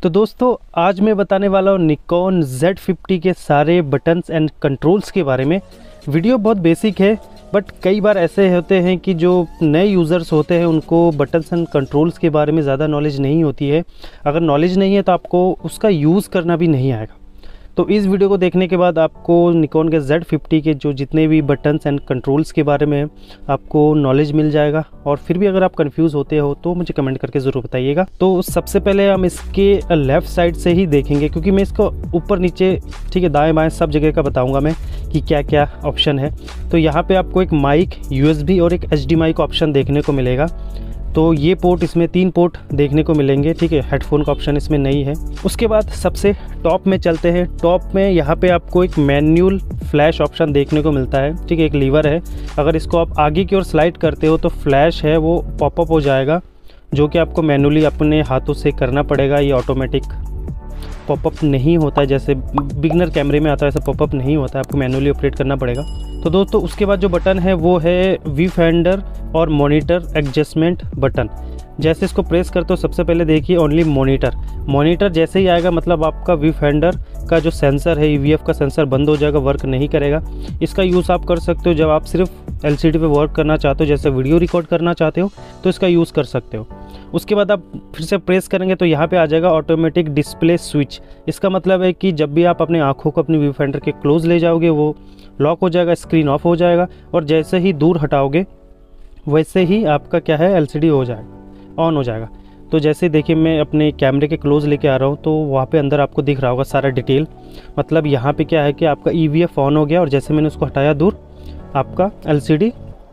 तो दोस्तों आज मैं बताने वाला हूँ निकॉन Z50 के सारे बटन्स एंड कंट्रोल्स के बारे में। वीडियो बहुत बेसिक है बट कई बार ऐसे होते हैं कि जो नए यूज़र्स होते हैं उनको बटन्स एंड कंट्रोल्स के बारे में ज़्यादा नॉलेज नहीं होती है। अगर नॉलेज नहीं है तो आपको उसका यूज़ करना भी नहीं आएगा। तो इस वीडियो को देखने के बाद आपको निकॉन के Z50 के जो जितने भी बटन्स एंड कंट्रोल्स के बारे में आपको नॉलेज मिल जाएगा। और फिर भी अगर आप कंफ्यूज होते हो तो मुझे कमेंट करके ज़रूर बताइएगा। तो सबसे पहले हम इसके लेफ़्ट साइड से ही देखेंगे, क्योंकि मैं इसको ऊपर नीचे ठीक है दाएं बाएं सब जगह का बताऊंगा मैं कि क्या क्या ऑप्शन है। तो यहाँ पे आपको एक माइक, USB और एक HDMI का ऑप्शन देखने को मिलेगा। तो ये पोर्ट, इसमें 3 पोर्ट देखने को मिलेंगे, ठीक है। हेडफोन का ऑप्शन इसमें नहीं है। उसके बाद सबसे टॉप में चलते हैं। टॉप में यहाँ पे आपको एक मैनुअल फ्लैश ऑप्शन देखने को मिलता है, ठीक है। एक लीवर है, अगर इसको आप आगे की ओर स्लाइड करते हो तो फ्लैश है वो पॉपअप हो जाएगा, जो कि आपको मैनुअली अपने हाथों से करना पड़ेगा। ये ऑटोमेटिक पॉपअप नहीं होता है, जैसे बिगनर कैमरे में आता है ऐसा पॉपअप नहीं होता है, आपको मैनुअली ऑपरेट करना पड़ेगा। तो दोस्तों उसके बाद जो बटन है वो है व्यू फाइंडर और मॉनिटर एडजस्टमेंट बटन। जैसे इसको प्रेस करते हो सबसे पहले देखिए ओनली मॉनिटर जैसे ही आएगा मतलब आपका व्यू फाइंडर का जो सेंसर है, EVF का सेंसर बंद हो जाएगा, वर्क नहीं करेगा। इसका यूज़ आप कर सकते हो जब आप सिर्फ LCD पे वर्क करना चाहते हो, जैसे वीडियो रिकॉर्ड करना चाहते हो तो इसका यूज़ कर सकते हो। उसके बाद आप फिर से प्रेस करेंगे तो यहाँ पे आ जाएगा ऑटोमेटिक डिस्प्ले स्विच। इसका मतलब है कि जब भी आप अपने आँखों को अपने व्यू फाइंडर के क्लोज ले जाओगे वो लॉक हो जाएगा, स्क्रीन ऑफ हो जाएगा, और जैसे ही दूर हटाओगे वैसे ही आपका क्या है LCD हो जाएगा, ऑन हो जाएगा। तो जैसे देखिए मैं अपने कैमरे के क्लोज लेके आ रहा हूँ तो वहाँ पे अंदर आपको दिख रहा होगा सारा डिटेल। मतलब यहाँ पे क्या है कि आपका EVF ऑन हो गया और जैसे मैंने उसको हटाया दूर आपका LCD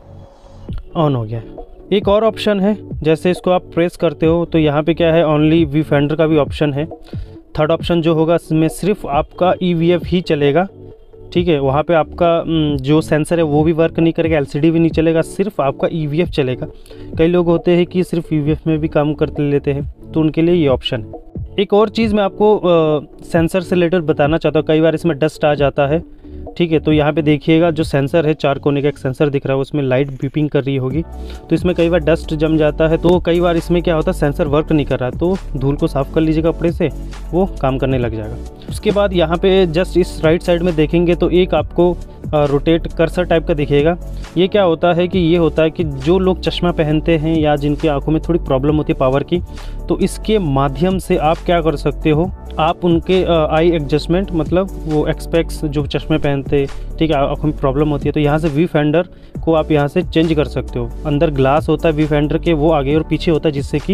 ऑन हो गया। एक और ऑप्शन है, जैसे इसको आप प्रेस करते हो तो यहाँ पे क्या है ओनली व्यू फाइंडर का भी ऑप्शन है। थर्ड ऑप्शन जो होगा इसमें सिर्फ आपका EVF ही चलेगा, ठीक है। वहाँ पे आपका जो सेंसर है वो भी वर्क नहीं करेगा, LCD भी नहीं चलेगा, सिर्फ आपका EVF चलेगा। कई लोग होते हैं कि सिर्फ EVF में भी काम करते लेते हैं, तो उनके लिए ये ऑप्शन है। एक और चीज़ मैं आपको सेंसर से रिलेटेड बताना चाहता हूँ। कई बार इसमें डस्ट आ जाता है, ठीक है। तो यहाँ पे देखिएगा जो सेंसर है, 4 कोने का एक सेंसर दिख रहा है, उसमें लाइट बीपिंग कर रही होगी। तो इसमें कई बार डस्ट जम जाता है, तो कई बार इसमें क्या होता है सेंसर वर्क नहीं कर रहा, तो धूल को साफ़ कर लीजिएगा कपड़े से, वो काम करने लग जाएगा। उसके बाद यहाँ पे जस्ट इस राइट साइड में देखेंगे तो एक आपको रोटेट कर्सर टाइप का दिखेगा। ये क्या होता है कि ये होता है कि जो लोग चश्मा पहनते हैं या जिनकी आंखों में थोड़ी प्रॉब्लम होती है पावर की, तो इसके माध्यम से आप क्या कर सकते हो, आप उनके आई एडजस्टमेंट, मतलब वो एक्सपेक्ट्स जो चश्मे पहनते, ठीक है, आंखों में प्रॉब्लम होती है, तो यहाँ से व्यू फाइंडर को आप यहाँ से चेंज कर सकते हो। अंदर ग्लास होता है व्यू फाइंडर के, वो आगे और पीछे होता है, जिससे कि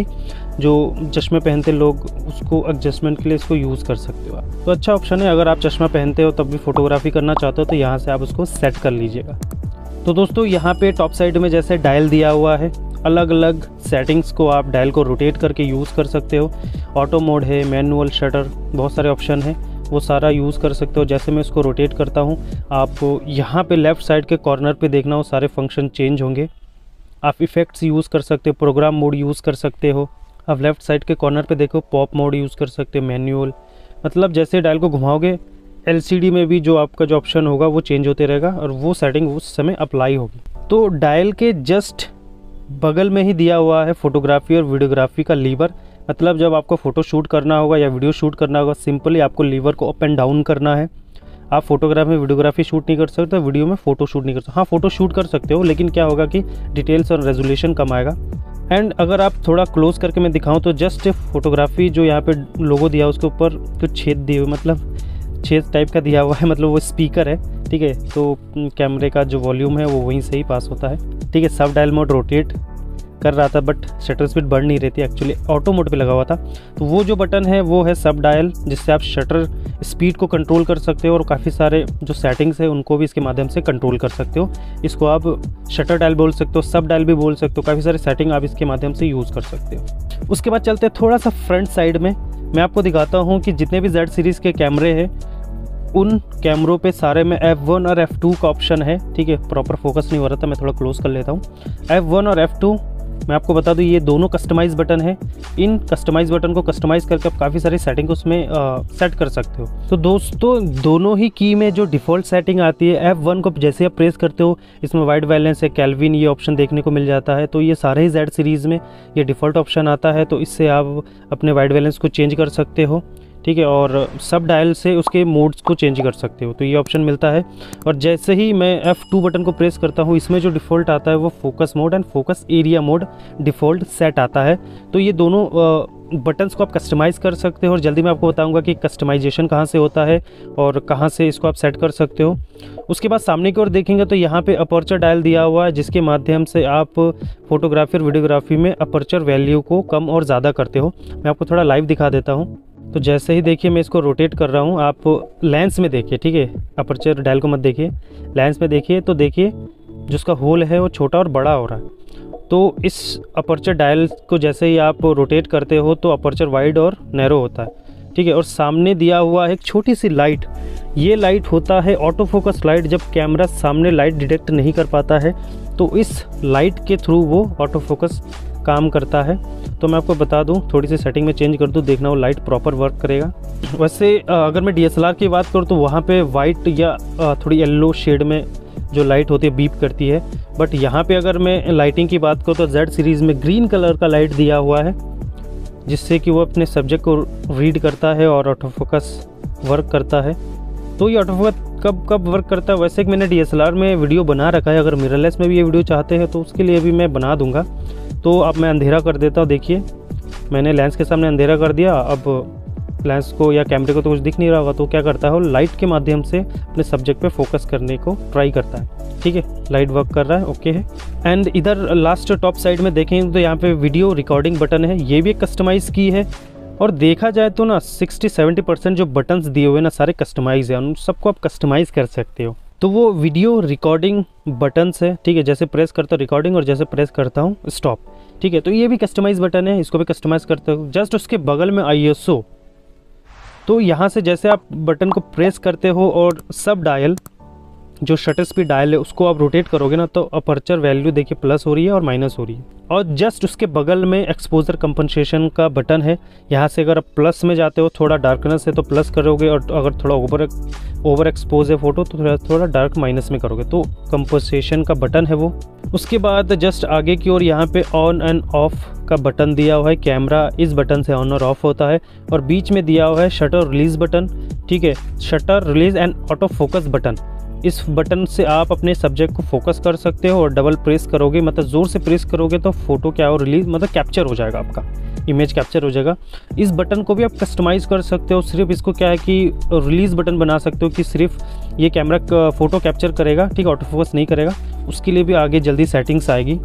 जो चश्मे पहनते लोग उसको एडजस्टमेंट के लिए इसको यूज़ कर सकते हो आप। तो अच्छा ऑप्शन है, अगर आप चश्मा पहनते हो तब भी फोटोग्राफी करना चाहते हो तो यहाँ से आप उसको सेट कर लीजिएगा। तो दोस्तों यहाँ पे टॉप साइड में जैसे डायल दिया हुआ है, अलग अलग सेटिंग्स को आप डायल को रोटेट करके यूज़ कर सकते हो। ऑटो मोड है, मैनुअल, शटर, बहुत सारे ऑप्शन हैं, वो सारा यूज़ कर सकते हो। जैसे मैं इसको रोटेट करता हूँ, आपको यहाँ पे लेफ़्ट साइड के कॉर्नर पे देखना हो सारे फंक्शन चेंज होंगे। आप इफ़ेक्ट्स यूज़ कर सकते हो, प्रोग्राम मोड यूज़ कर सकते हो। आप लेफ़्ट साइड के कॉर्नर पे देखो पॉप मोड यूज़ कर सकते हो, मैनुअल। मतलब जैसे डायल को घुमाओगे LCD में भी जो आपका जो ऑप्शन होगा वो चेंज होते रहेगा और वो सेटिंग उस समय अप्लाई होगी। तो डायल के जस्ट बगल में ही दिया हुआ है फोटोग्राफी और वीडियोग्राफी का लीवर। मतलब जब आपको फ़ोटो शूट करना होगा या वीडियो शूट करना होगा, सिंपली आपको लीवर को अप एंड डाउन करना है। आप फोटोग्राफ में वीडियोग्राफी शूट नहीं कर सकते, वीडियो में फ़ोटो शूट नहीं कर सकते। हाँ, फ़ोटो शूट कर सकते हो, लेकिन क्या होगा कि डिटेल्स और रेजोल्यूशन कम आएगा। एंड अगर आप थोड़ा क्लोज करके मैं दिखाऊं तो जस्ट फोटोग्राफी जो यहाँ पे लोगो दिया उसके ऊपर कुछ छेद दिए हुए, मतलब छेद टाइप का दिया हुआ है, मतलब वो स्पीकर है, ठीक है। तो कैमरे का जो वॉल्यूम है वो वहीं से ही पास होता है, ठीक है। सब डायल मोड रोटेट कर रहा था बट शटर स्पीड बढ़ नहीं रही थी, एक्चुअली ऑटो मोड पे लगा हुआ था। तो वो जो बटन है वो है सब डायल, जिससे आप शटर स्पीड को कंट्रोल कर सकते हो और काफ़ी सारे जो सेटिंग्स है उनको भी इसके माध्यम से कंट्रोल कर सकते हो। इसको आप शटर डायल बोल सकते हो, सब डायल भी बोल सकते हो, काफ़ी सारे सेटिंग आप इसके माध्यम से यूज़ कर सकते हो। उसके बाद चलते हैं थोड़ा सा फ्रंट साइड में। मैं आपको दिखाता हूँ कि जितने भी Z सीरीज़ के कैमरे हैं उन कैमरों पे सारे में F1 और F2 का ऑप्शन है, ठीक है। प्रॉपर फोकस नहीं हो रहा था, मैं थोड़ा क्लोज कर लेता हूँ। F1 और F2 मैं आपको बता दूं ये दोनों कस्टमाइज़ बटन है। इन कस्टमाइज़ बटन को कस्टमाइज़ करके आप काफ़ी सारी सेटिंग उसमें सेट कर सकते हो। तो दोस्तों दोनों ही की में जो डिफ़ॉल्ट सेटिंग आती है, F1 को जैसे आप प्रेस करते हो इसमें वाइट बैलेंस है, केल्विन ये ऑप्शन देखने को मिल जाता है। तो ये सारे ही Z सीरीज़ में ये डिफ़ॉल्ट ऑप्शन आता है, तो इससे आप अपने वाइट बैलेंस को चेंज कर सकते हो, ठीक है, और सब डायल से उसके मोड्स को चेंज कर सकते हो। तो ये ऑप्शन मिलता है। और जैसे ही मैं F2 बटन को प्रेस करता हूँ इसमें जो डिफ़ॉल्ट आता है वो focus mode and focus area mode default set आता है। तो ये दोनों बटन्स को आप कस्टमाइज़ कर सकते हो और जल्दी मैं आपको बताऊंगा कि कस्टमाइजेशन कहाँ से होता है और कहाँ से इसको आप सेट कर सकते हो। उसके बाद सामने की ओर देखेंगे तो यहाँ पे अपर्चर डायल दिया हुआ है, जिसके माध्यम से आप फोटोग्राफी और वीडियोग्राफी में अपर्चर वैल्यू को कम और ज़्यादा करते हो। मैं आपको थोड़ा लाइव दिखा देता हूँ। तो जैसे ही देखिए मैं इसको रोटेट कर रहा हूँ, आप लेंस में देखिए, ठीक है, अपर्चर डायल को मत देखिए, लेंस में देखिए। तो देखिए जो उसका होल है वो छोटा और बड़ा हो रहा है। तो इस अपर्चर डायल को जैसे ही आप रोटेट करते हो तो अपर्चर वाइड और नैरो होता है, ठीक है। और सामने दिया हुआ है एक छोटी सी लाइट, ये लाइट होता है ऑटो फोकस लाइट। जब कैमरा सामने लाइट डिटेक्ट नहीं कर पाता है तो इस लाइट के थ्रू वो ऑटो फोकस काम करता है। तो मैं आपको बता दूं, थोड़ी सी सेटिंग में चेंज कर दूं, देखना वो लाइट प्रॉपर वर्क करेगा। वैसे अगर मैं DSLR की बात करूं तो वहाँ पे वाइट या थोड़ी येलो शेड में जो लाइट होती है बीप करती है, बट यहाँ पे अगर मैं लाइटिंग की बात करूँ तो Z सीरीज़ में ग्रीन कलर का लाइट दिया हुआ है, जिससे कि वो अपने सब्जेक्ट को रीड करता है और ऑटो फोकस वर्क करता है। तो ये ऑटो फोकस कब वर्क करता है, वैसे कि मैंने DSLR में वीडियो बना रखा है, अगर मिररलेस में भी ये वीडियो चाहते हैं तो उसके लिए भी मैं बना दूंगा। तो अब मैं अंधेरा कर देता हूँ। देखिए मैंने लेंस के सामने अंधेरा कर दिया, अब लेंस को या कैमरे को तो कुछ दिख नहीं रहा होगा, तो क्या करता है वो लाइट के माध्यम से अपने सब्जेक्ट पे फोकस करने को ट्राई करता है, ठीक है। लाइट वर्क कर रहा है, ओके है। एंड इधर लास्ट टॉप साइड में देखें तो यहाँ पे वीडियो रिकॉर्डिंग बटन है, ये भी एक कस्टमाइज़ की है। और देखा जाए तो ना 60-70% जो बटन्स दिए हुए ना सारे कस्टमाइज़ हैं, उन सबको आप कस्टमाइज़ कर सकते हो। तो वो वीडियो रिकॉर्डिंग बटन्स है, ठीक है, जैसे प्रेस करता हूँ रिकॉर्डिंग और जैसे प्रेस करता हूँ स्टॉप, ठीक है। तो ये भी कस्टमाइज़ बटन है, इसको भी कस्टमाइज़ करते हो। जस्ट उसके बगल में ISO, तो यहाँ से जैसे आप बटन को प्रेस करते हो और सब डायल जो शटर स्पीड डायल है उसको आप रोटेट करोगे ना तो अपर्चर वैल्यू देखिए प्लस हो रही है और माइनस हो रही है। और जस्ट उसके बगल में एक्सपोजर कंपनसेशन का बटन है, यहाँ से अगर आप प्लस में जाते हो थोड़ा डार्कनेस है तो प्लस करोगे, और अगर थोड़ा ओवर एक्सपोज है फोटो तो थोड़ा डार्क माइनस में करोगे, तो कंपनसेशन का बटन है वो। उसके बाद जस्ट आगे की ओर यहाँ पे ऑन एंड ऑफ का बटन दिया हुआ है, कैमरा इस बटन से ऑन और ऑफ होता है। और बीच में दिया हुआ है शटर रिलीज़ बटन, ठीक है, shutter release and auto focus button. इस बटन से आप अपने सब्जेक्ट को फोकस कर सकते हो और डबल प्रेस करोगे, मतलब ज़ोर से प्रेस करोगे तो फोटो क्या हो रिलीज, मतलब कैप्चर हो जाएगा, आपका इमेज कैप्चर हो जाएगा। इस बटन को भी आप कस्टमाइज़ कर सकते हो। सिर्फ इसको क्या है कि रिलीज़ बटन बना सकते हो कि सिर्फ ये कैमरा फ़ोटो कैप्चर करेगा, ठीक है, ऑटो फोकस नहीं करेगा। उसके लिए भी आगे जल्दी सेटिंग्स आएगी।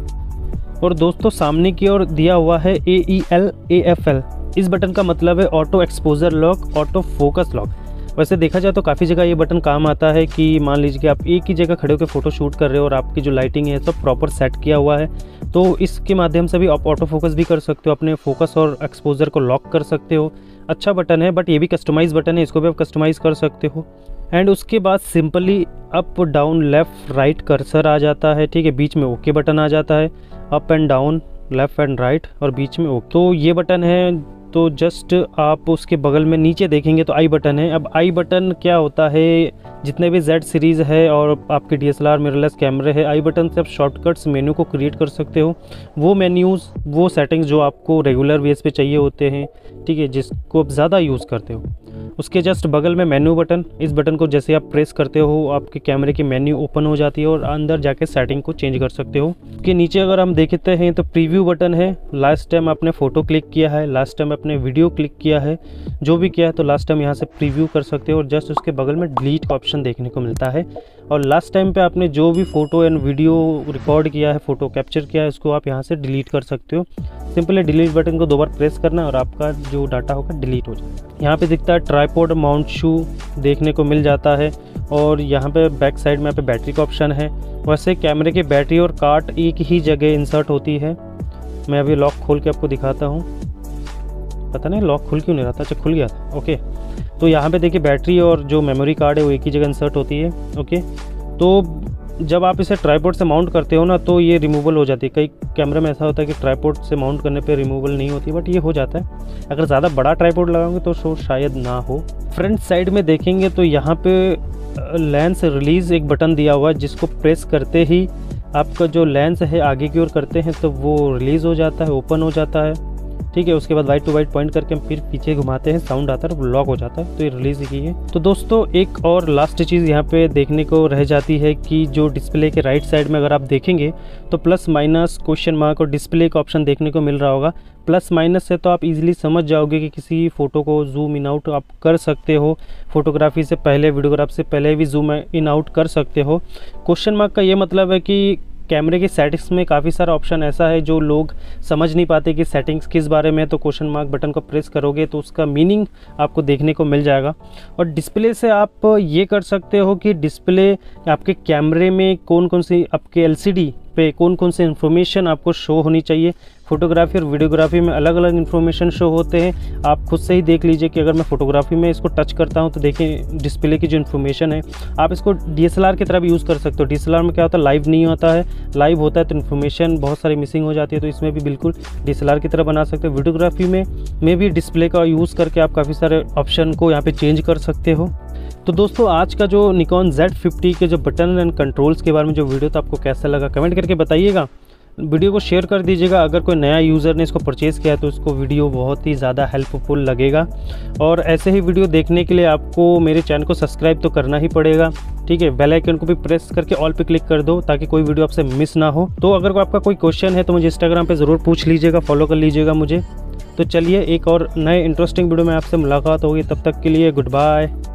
और दोस्तों सामने की ओर दिया हुआ है AEL AFL, इस बटन का मतलब है auto exposure lock, auto focus lock. वैसे देखा जाए तो काफ़ी जगह ये बटन काम आता है कि मान लीजिए कि आप एक ही जगह खड़े होकर फ़ोटो शूट कर रहे हो और आपकी जो लाइटिंग है सब प्रॉपर सेट किया हुआ है, तो इसके माध्यम से भी आप ऑटो फोकस भी कर सकते हो, अपने फोकस और एक्सपोजर को लॉक कर सकते हो। अच्छा बटन है, बट ये भी कस्टमाइज़ बटन है, इसको भी आप कस्टमाइज़ कर सकते हो। एंड उसके बाद simply up down left right cursor आ जाता है, ठीक है, बीच में ओके बटन आ जाता है, up and down left and right और बीच में ओके। तो ये बटन है। तो जस्ट आप उसके बगल में नीचे देखेंगे तो आई बटन है। अब आई बटन क्या होता है, जितने भी Z सीरीज़ है और आपके DSLR मिररलेस कैमरे है, आई बटन से आप शॉर्टकट्स मेन्यू को क्रिएट कर सकते हो। वो मेन्यूज़, वो सेटिंग्स जो आपको रेगुलर बेस पे चाहिए होते हैं, ठीक है, जिसको आप ज़्यादा यूज़ करते हो। उसके जस्ट बगल में मेन्यू बटन, इस बटन को जैसे आप प्रेस करते हो आपके कैमरे की मेन्यू ओपन हो जाती है और अंदर जाके सेटिंग को चेंज कर सकते हो। उसके नीचे अगर हम देखते हैं तो प्रीव्यू बटन है। लास्ट टाइम आपने फ़ोटो क्लिक किया है, लास्ट टाइम आपने वीडियो क्लिक किया है, जो भी किया है तो लास्ट टाइम यहाँ से प्रीव्यू कर सकते हो। और जस्ट उसके बगल में डिलीट का ऑप्शन देखने को मिलता है। और लास्ट टाइम पे आपने जो भी फ़ोटो एंड वीडियो रिकॉर्ड किया है, फ़ोटो कैप्चर किया है, उसको आप यहाँ से डिलीट कर सकते हो। सिंपली डिलीट बटन को 2 बार प्रेस करना और आपका जो डाटा होगा डिलीट हो जाएगा। यहाँ पे दिखता है ट्राइपॉड माउंट शू देखने को मिल जाता है। और यहाँ पे बैक साइड में यहाँ पे बैटरी का ऑप्शन है। वैसे कैमरे की बैटरी और कार्ड एक ही जगह इंसर्ट होती है। मैं अभी लॉक खोल के आपको दिखाता हूँ, पता नहीं लॉक खुल क्यों नहीं रहा था, अच्छा खुल गया था, ओके। तो यहाँ पे देखिए बैटरी और जो मेमोरी कार्ड है वो एक ही जगह इंसर्ट होती है, ओके। तो जब आप इसे ट्राइपॉड से माउंट करते हो ना तो ये रिमूवल हो जाती है। कई कैमरे में ऐसा होता है कि ट्राइपॉड से माउंट करने पे रिमूवल नहीं होती, बट ये हो जाता है। अगर ज़्यादा बड़ा ट्राइपॉड लगाओगे तो शायद ना हो। फ्रंट साइड में देखेंगे तो यहाँ पे लेंस रिलीज़ एक बटन दिया हुआ है, जिसको प्रेस करते ही आपका जो लेंस है आगे की ओर करते हैं तो वो रिलीज़ हो जाता है, ओपन हो जाता है। ठीक है, उसके बाद वाइट टू वाइट पॉइंट करके हम फिर पीछे घुमाते हैं, साउंड आता है, लॉक हो जाता है, तो ये रिलीज़ की है। तो दोस्तों एक और लास्ट चीज़ यहाँ पे देखने को रह जाती है कि जो डिस्प्ले के राइट साइड में अगर आप देखेंगे तो प्लस माइनस क्वेश्चन मार्क और डिस्प्ले का ऑप्शन देखने को मिल रहा होगा। प्लस माइनस से तो आप इजीली समझ जाओगे कि किसी फ़ोटो को जूम इन आउट आप कर सकते हो, फोटोग्राफी से पहले, वीडियोग्राफी से पहले भी जूम इन आउट कर सकते हो। क्वेश्चन मार्क का ये मतलब है कि कैमरे की सेटिंग्स में काफ़ी सारा ऑप्शन ऐसा है जो लोग समझ नहीं पाते कि सेटिंग्स किस बारे में, तो क्वेश्चन मार्क बटन को प्रेस करोगे तो उसका मीनिंग आपको देखने को मिल जाएगा। और डिस्प्ले से आप ये कर सकते हो कि डिस्प्ले आपके कैमरे में कौन कौन सी, आपके एलसीडी पे कौन कौन से इन्फॉर्मेशन आपको शो होनी चाहिए। फोटोग्राफी और वीडियोग्राफी में अलग अलग इन्फॉर्मेशन शो होते हैं। आप खुद से ही देख लीजिए कि अगर मैं फोटोग्राफी में इसको टच करता हूं तो देखिए डिस्प्ले की जो इन्फॉर्मेशन है, आप इसको डीएसएलआर की तरह भी यूज़ कर सकते हो। डीएसएलआर में क्या होता है, लाइव नहीं होता है, लाइव होता है तो इन्फॉर्मेशन बहुत सारी मिसिंग हो जाती है, तो इसमें भी बिल्कुल डीएसएलआर की तरह बना सकते हो। वीडियोग्राफी में भी डिस्प्ले का यूज़ करके आप काफ़ी सारे ऑप्शन को यहाँ पे चेंज कर सकते हो। तो दोस्तों आज का जो निकॉन Z50 के जो बटन एंड कंट्रोल्स के बारे में जो वीडियो था आपको कैसा लगा कमेंट करके बताइएगा। वीडियो को शेयर कर दीजिएगा। अगर कोई नया यूज़र ने इसको परचेज़ किया है तो उसको वीडियो बहुत ही ज़्यादा हेल्पफुल लगेगा। और ऐसे ही वीडियो देखने के लिए आपको मेरे चैनल को सब्सक्राइब तो करना ही पड़ेगा। ठीक है, बेल आइकन को भी प्रेस करके ऑल पे क्लिक कर दो ताकि कोई वीडियो आपसे मिस ना हो। तो अगर आपका कोई क्वेश्चन है तो मुझे इंस्टाग्राम पर ज़रूर पूछ लीजिएगा, फॉलो कर लीजिएगा मुझे। तो चलिए एक और नए इंटरेस्टिंग वीडियो में आपसे मुलाकात होगी, तब तक के लिए गुड बाय।